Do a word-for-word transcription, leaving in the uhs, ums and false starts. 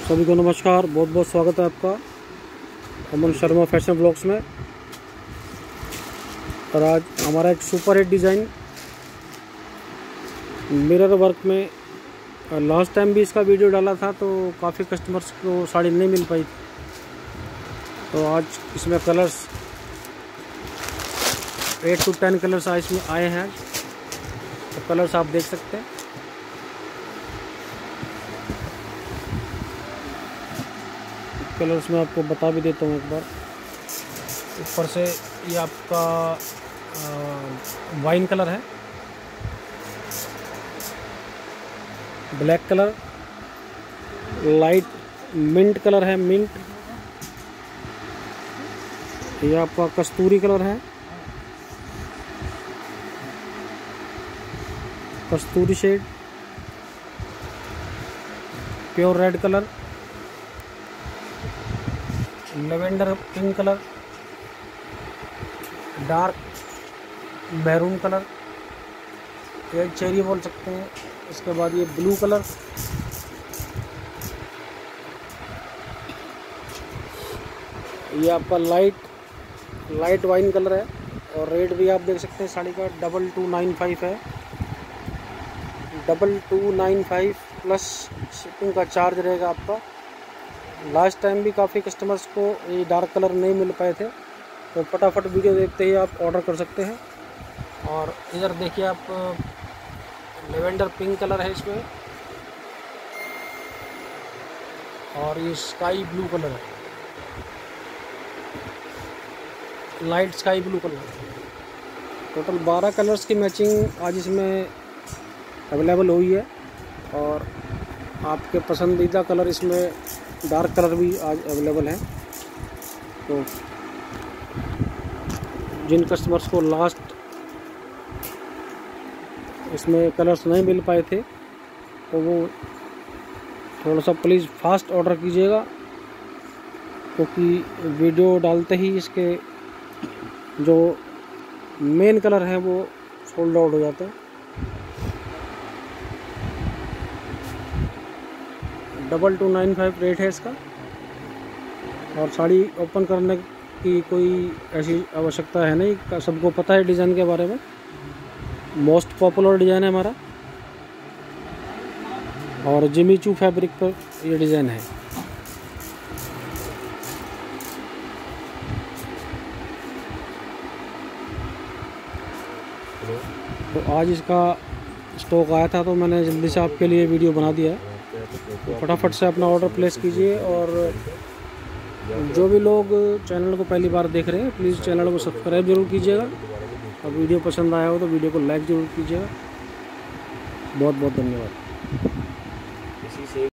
सभी को नमस्कार, बहुत बहुत स्वागत है आपका अमन शर्मा फैशन ब्लॉग्स में। और आज हमारा एक super hit design mirror work में, लास्ट टाइम भी इसका वीडियो डाला था तो काफ़ी कस्टमर्स को साड़ी नहीं मिल पाई थी, तो आज इसमें colours eight to ten colours आज इसमें आए हैं। तो कलर्स आप देख सकते हैं। कलर्स मैं आपको बता भी देता हूँ एक बार। ऊपर से ये आपका वाइन कलर है, black colour, light mint colour है, मिंट, ये आपका कस्तूरी कलर है, कस्तूरी shade, pure red colour, lavender pink colour, dark maroon colour, ये चेरी बोल सकते हैं। इसके बाद ये ब्लू कलर, ये आपका लाइट लाइट वाइन कलर है, और रेट भी आप देख सकते हैं साड़ी का डबल टू नाइन फाइव है, double two nine five plus shipping का चार्ज रहेगा आपका। लास्ट टाइम भी काफ़ी कस्टमर्स को ये डार्क कलर नहीं मिल पाए थे, तो फटाफट वीडियो देखते ही आप ऑर्डर कर सकते हैं। और इधर देखिए आप, लेवेंडर पिंक कलर है इसमें, और ये स्काई ब्लू कलर है, light sky blue colour. Total बारह कलर्स की मैचिंग आज इसमें अवेलेबल हुई है, और आपके पसंदीदा कलर इसमें डार्क कलर भी आज अवेलेबल है। तो जिन कस्टमर्स को लास्ट इसमें कलर्स नहीं मिल पाए थे तो वो थोड़ा सा प्लीज़ फास्ट ऑर्डर कीजिएगा, क्योंकि वीडियो डालते ही इसके जो मेन कलर हैं वो सोल्ड आउट हो जाते हैं। Double two nine five rate है इसका, और साड़ी ओपन करने की कोई ऐसी आवश्यकता है नहीं, सबको पता है डिज़ाइन के बारे में। मोस्ट पॉपुलर डिज़ाइन है हमारा, और जिमी चू फैब्रिक पर ये डिज़ाइन है। तो आज इसका स्टॉक आया था तो मैंने जल्दी से आपके लिए वीडियो बना दिया है। तो फटाफट से अपना ऑर्डर प्लेस कीजिए, और जो भी लोग चैनल को पहली बार देख रहे हैं प्लीज़ चैनल को सब्सक्राइब जरूर कीजिएगा, और वीडियो पसंद आया हो तो वीडियो को लाइक ज़रूर कीजिएगा। बहुत बहुत धन्यवाद।